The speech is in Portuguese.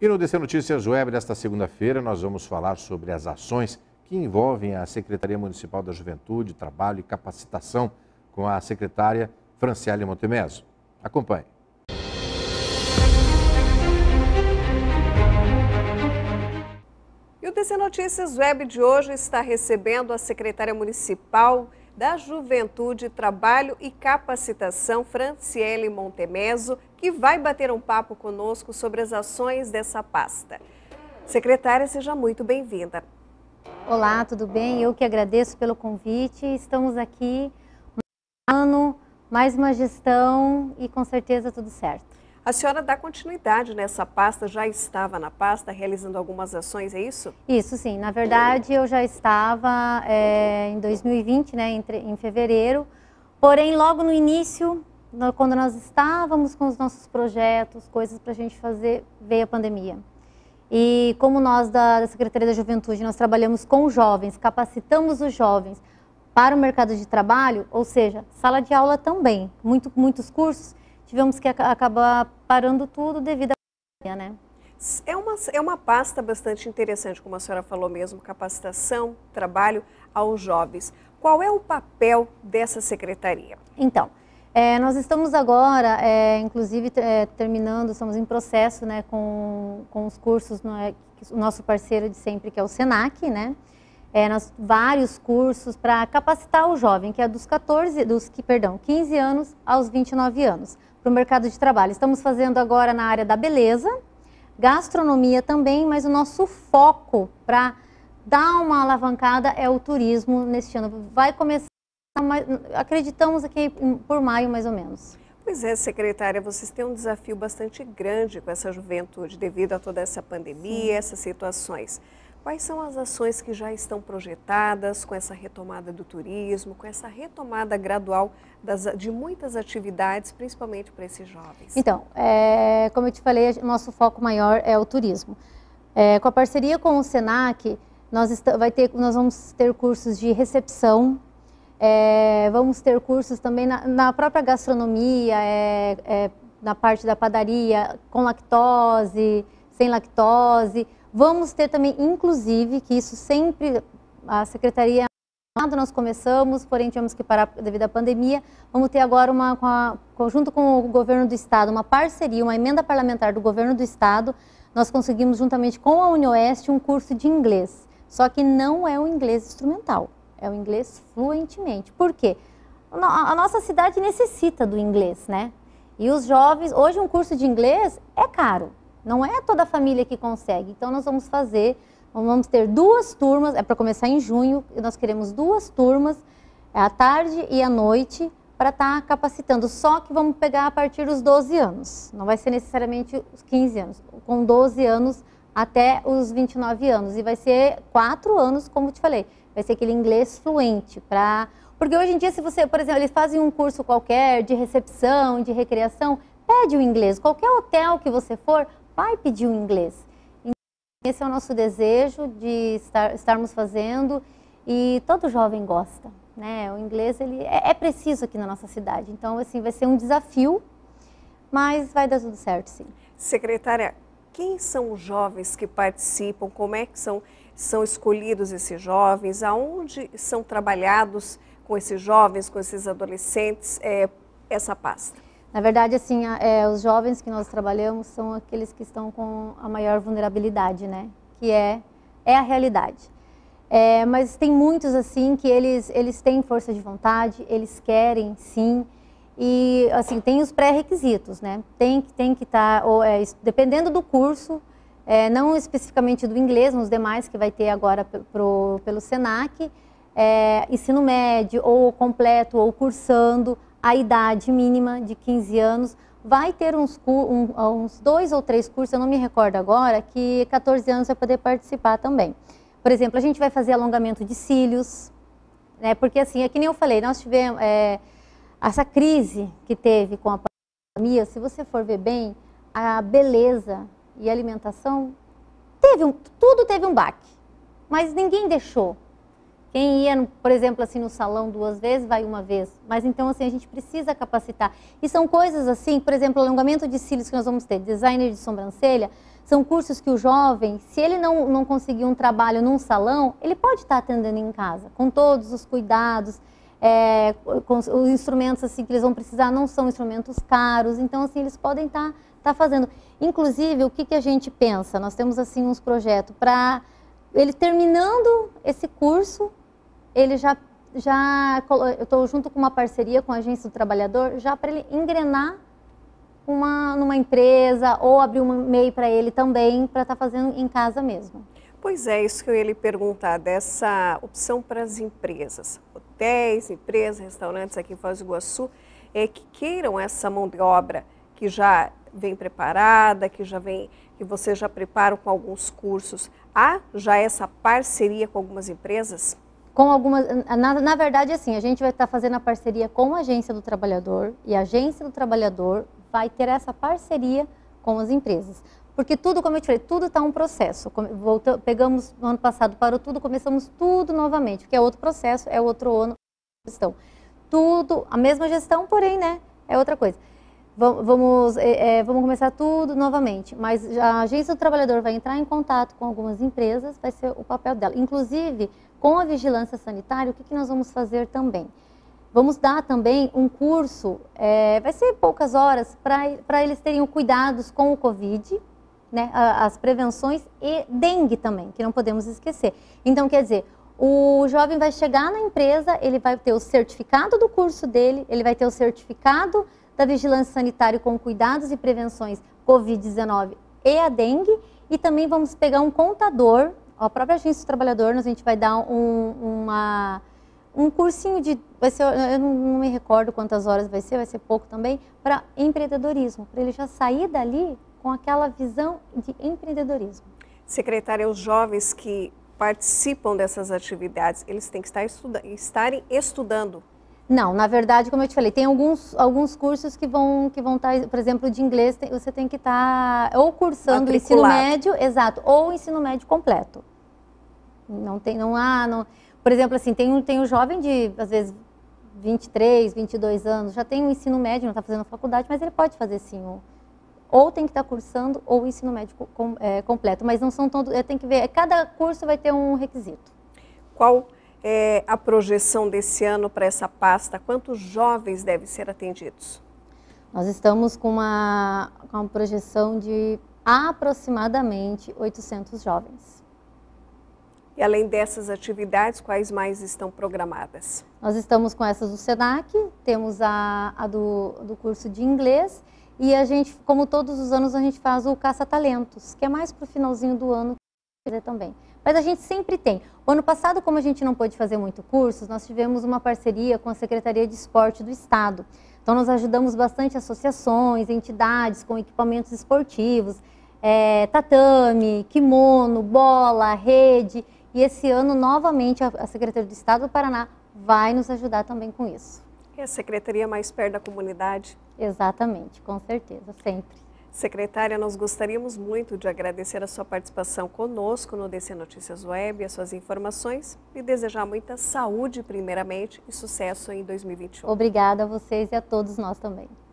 E no DC Notícias Web desta segunda-feira nós vamos falar sobre as ações que envolvem a Secretaria Municipal da Juventude, Trabalho e Capacitação com a secretária Franciele Montemeso. Acompanhe. E o DC Notícias Web de hoje está recebendo a secretária municipal da Juventude, Trabalho e Capacitação, Franciele Montemeso, que vai bater um papo conosco sobre as ações dessa pasta. Secretária, seja muito bem-vinda. Olá, tudo bem? Eu que agradeço pelo convite. Estamos aqui, mais um ano, mais uma gestão e com certeza tudo certo. A senhora dá continuidade nessa pasta, já estava na pasta realizando algumas ações, é isso? Isso sim, na verdade eu já estava em 2020, né, em fevereiro, porém logo no início, quando nós estávamos com os nossos projetos, coisas para a gente fazer, veio a pandemia. E como nós da Secretaria da Juventude, nós trabalhamos com jovens, capacitamos os jovens para o mercado de trabalho, ou seja, sala de aula também, muitos cursos, tivemos que acabar parando tudo devido à pandemia, né? É uma pasta bastante interessante, como a senhora falou mesmo, capacitação, trabalho aos jovens. Qual é o papel dessa secretaria? Então, nós estamos agora, inclusive, terminando, estamos em processo, né, com os cursos, o nosso parceiro de sempre, que é o Senac, né? Vários cursos para capacitar o jovem, que é dos 15 anos aos 29 anos, para o mercado de trabalho. Estamos fazendo agora na área da beleza, gastronomia também, mas o nosso foco para dar uma alavancada é o turismo neste ano. Vai começar, acreditamos aqui por maio mais ou menos. Pois é, secretária, vocês têm um desafio bastante grande com essa juventude devido a toda essa pandemia, essas situações. Quais são as ações que já estão projetadas com essa retomada do turismo, com essa retomada gradual de muitas atividades, principalmente para esses jovens? Então, como eu te falei, o nosso foco maior é o turismo. Com a parceria com o Senac, nós vamos ter cursos de recepção, vamos ter cursos também na própria gastronomia, na parte da padaria, com lactose, sem lactose. Vamos ter também, inclusive, que isso sempre, a Secretaria, quando nós começamos, porém tivemos que parar devido à pandemia, vamos ter agora, junto com o Governo do Estado, uma parceria, uma emenda parlamentar do Governo do Estado, nós conseguimos, juntamente com a UniOeste, um curso de inglês. Só que não é o inglês instrumental, é o inglês fluentemente. Por quê? A nossa cidade necessita do inglês, né? E os jovens, hoje um curso de inglês é caro. Não é toda a família que consegue, então nós vamos ter 2 turmas, para começar em junho, nós queremos 2 turmas, à tarde e à noite, para estar capacitando, só que vamos pegar a partir dos 12 anos, não vai ser necessariamente os 15 anos, com 12 anos até os 29 anos, e vai ser 4 anos, como te falei, vai ser aquele inglês fluente, porque hoje em dia, se você, por exemplo, eles fazem um curso qualquer de recepção, de recreação, pede o inglês, qualquer hotel que você for, vai pedir o inglês. Então, esse é o nosso desejo de estarmos fazendo e todo jovem gosta, né? O inglês ele é preciso aqui na nossa cidade, então assim vai ser um desafio, mas vai dar tudo certo, sim. Secretária, quem são os jovens que participam? Como é que são escolhidos esses jovens? Aonde são trabalhados com esses jovens, com esses adolescentes, essa pasta? Na verdade, assim, os jovens que nós trabalhamos são aqueles que estão com a maior vulnerabilidade, né? Que é a realidade. Mas tem muitos, assim, que eles têm força de vontade, eles querem, sim. E, assim, tem os pré-requisitos, né? Tem que estar, dependendo do curso, não especificamente do inglês, nos demais que vai ter agora pelo Senac, ensino médio, ou completo, ou cursando, a idade mínima de 15 anos, vai ter uns 2 ou 3 cursos, eu não me recordo agora, que 14 anos vai poder participar também. Por exemplo, a gente vai fazer alongamento de cílios, né? Porque assim, é que nem eu falei, nós tivemos essa crise que teve com a pandemia, se você for ver bem, a beleza e a alimentação, tudo teve um baque, mas ninguém deixou. Quem ia, por exemplo, assim, no salão 2 vezes, vai 1 vez. Mas então, assim, a gente precisa capacitar. E são coisas assim, por exemplo, alongamento de cílios que nós vamos ter, designer de sobrancelha, São cursos que o jovem, se ele não conseguir um trabalho num salão, ele pode estar atendendo em casa, com todos os cuidados, com os instrumentos assim, que eles vão precisar não são instrumentos caros, então assim, eles podem estar fazendo. Inclusive, o que a gente pensa? Nós temos assim uns projetos para ele terminando esse curso, ele eu estou junto com uma parceria com a Agência do Trabalhador, já para ele engrenar numa empresa ou abrir um MEI para ele também, para estar fazendo em casa mesmo. Pois é, isso que eu ia lhe perguntar, dessa opção para as empresas, hotéis, empresas, restaurantes aqui em Foz do Iguaçu, que queiram essa mão de obra que já vem preparada, que vocês já preparam com alguns cursos. Há já essa parceria com algumas empresas? Com algumas, na verdade, assim, a gente vai estar fazendo a parceria com a Agência do Trabalhador e a Agência do Trabalhador vai ter essa parceria com as empresas. Porque tudo, como eu te falei, tudo está um processo. Pegamos no ano passado, parou tudo, começamos tudo novamente, porque é outro processo, é outro ano, gestão. Tudo, a mesma gestão, porém, né, é outra coisa. Vamos começar tudo novamente, mas a Agência do Trabalhador vai entrar em contato com algumas empresas, vai ser o papel dela. Inclusive, com a vigilância sanitária, o que nós vamos fazer também? Vamos dar também um curso, vai ser poucas horas, para eles terem cuidados com o Covid, né, as prevenções e dengue também, que não podemos esquecer. Então, quer dizer, o jovem vai chegar na empresa, ele vai ter o certificado do curso dele, ele vai ter o certificado da vigilância sanitária com cuidados e prevenções Covid-19 e a dengue, e também vamos pegar um contador, a própria Agência do Trabalhador, a gente vai dar um cursinho vai ser, eu não me recordo quantas horas vai ser pouco também, para empreendedorismo, para ele já sair dali com aquela visão de empreendedorismo. Secretária, os jovens que participam dessas atividades, eles têm que estarem estudando? Não, na verdade, como eu te falei, tem alguns cursos que vão estar, por exemplo, de inglês, você tem que estar ou cursando o ensino médio, exato, ou o ensino médio completo. Por exemplo, assim, tem um jovem de, às vezes, 23, 22 anos, já tem um ensino médio, não está fazendo faculdade, mas ele pode fazer sim, ou tem que estar cursando, ou o ensino médio completo, mas não são todos, tem que ver, cada curso vai ter um requisito. Qual é a projeção desse ano para essa pasta? Quantos jovens devem ser atendidos? Nós estamos com uma projeção de aproximadamente 800 jovens. E além dessas atividades, quais mais estão programadas? Nós estamos com essas do SENAC, temos a do curso de inglês e a gente, como todos os anos, a gente faz o caça-talentos, que é mais para o finalzinho do ano também. Mas a gente sempre tem. O ano passado, como a gente não pôde fazer muito cursos, nós tivemos uma parceria com a Secretaria de Esporte do Estado. Então, nós ajudamos bastante associações, entidades com equipamentos esportivos, tatame, kimono, bola, rede. E esse ano, novamente, a Secretaria do Estado do Paraná vai nos ajudar também com isso. É a secretaria mais perto da comunidade? Exatamente, com certeza, sempre. Secretária, nós gostaríamos muito de agradecer a sua participação conosco no DC Notícias Web, as suas informações e desejar muita saúde, primeiramente, e sucesso em 2021. Obrigada a vocês e a todos nós também.